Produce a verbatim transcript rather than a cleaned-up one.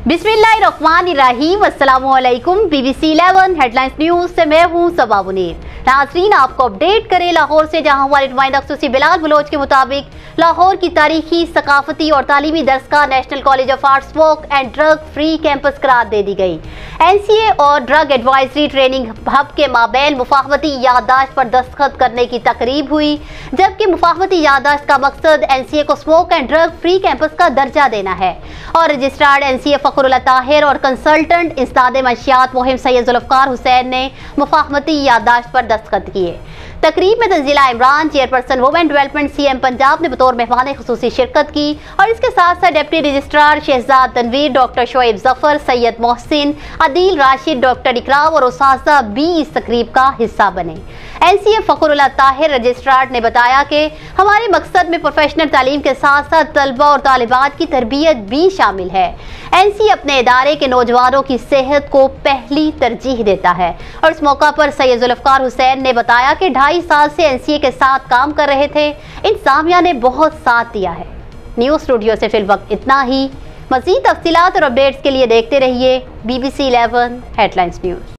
बिस्मिल्लाहिर्रहमानिर्रहीम, अस्सलामुअलैकुम। BBC eleven headlines news से मैं हूं सबा मुनीर। नाज़रीन, आपको अपडेट करें लाहौर से, जहां हमारे नुमाइंदा खुसूसी बिलाल बलोच के मुताबिक लाहौर की तारीखी, सकाफती और तालीमी दरसगाह national college of arts smoke and drug free campus करार दे दी गई। एनसीए और ड्रग एडवाइजरी ट्रेनिंग हब के माबैन मुफाहमती याददाश्त पर दस्तखत करने की तकरीब हुई, जबकि मुफाहमती याददाश्त का मकसद एनसीए को smoke and drug free campus का दर्जा देना है। और रजिस्ट्रार्ड एनसीए फखरुल्लाह ताहिर और कंसल्टेंट इंसदादे मंशियात मुहिम सैयद जुल्फकार हुसैन ने मुफाहमती याददाश्त पर दस्तखत किए। तकरीब में Tanzila Imran, chairperson women development CM Punjab ने बतौर मेहमान खुसूसी शिरकत की और इसके साथ साथ deputy registrar Shahzad Tanveer, doctor Shoaib Zafar, Syed Mohsin, Adeel Rashid, doctor Ikram और उस्ताज़ा भी इस तकरीब का हिस्सा बने। एनसीए फखरुल्लाह ताहिर रजिस्ट्रार ने बताया कि हमारे मकसद में प्रोफेशनल तालीम के साथ साथ तलबा और तालिबात की तरबियत भी शामिल है। एनसीए अपने इदारे के नौजवानों की सेहत को पहली तरजीह देता है। और इस मौका पर सैयद जुल्फकार हुसैन ने बताया कि ढाई साल से एनसीए के साथ काम कर रहे थे, इंतजामिया ने बहुत साथ दिया है। न्यूज़ स्टूडियो से फिलवक्त इतना ही। मज़ीद तफसीलात और अपडेट्स के लिए देखते रहिए बीबीसी इलेवन हेडलाइंस न्यूज़।